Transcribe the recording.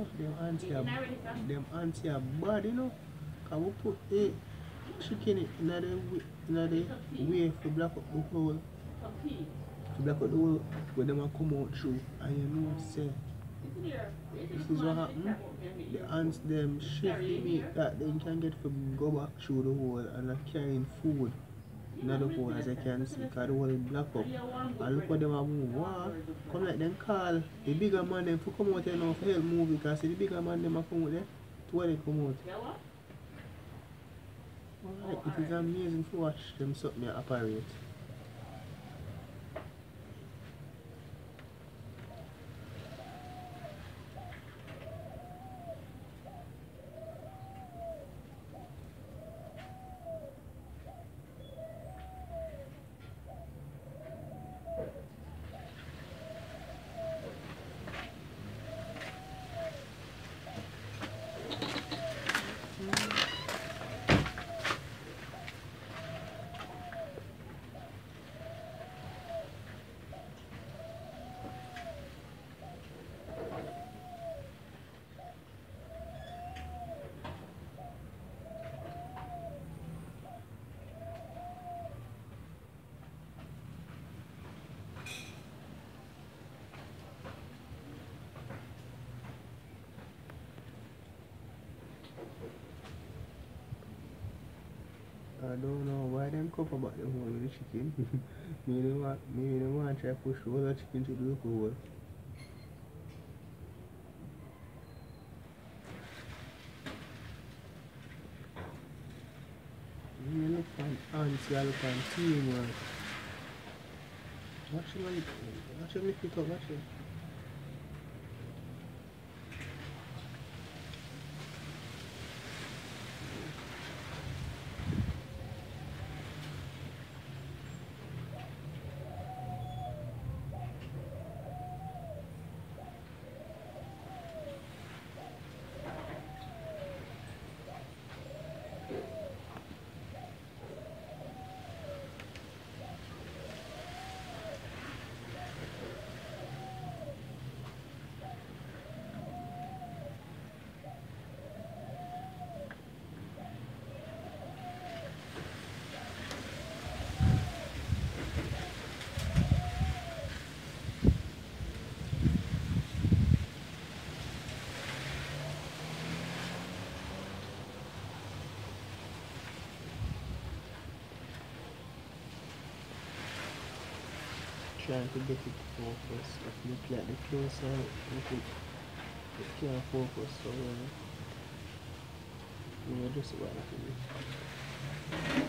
know. Them ants are bad, you know. Can we put a chicken in the way for black up the hole? To black out the hole where them a come out through. And you know, say, this is what happen. The ants them shift the meat that they can get from go back through the hole and are carrying food in the hole as I can see because the hole is black up. And look what them are move. Wow. Come like them call the bigger man them to come out here now for help move because the bigger man them are come out there to where they come out. Alright, it is amazing to watch them something operate. I don't know why them cover back the hole with the chicken. maybe they want to try push all the chicken to the hole. You look on ants, you look on teamwork. Watch him lift it up, watch him. Trying to get it to focus. If you look like the closer, it can't focus so well. You just want to do it.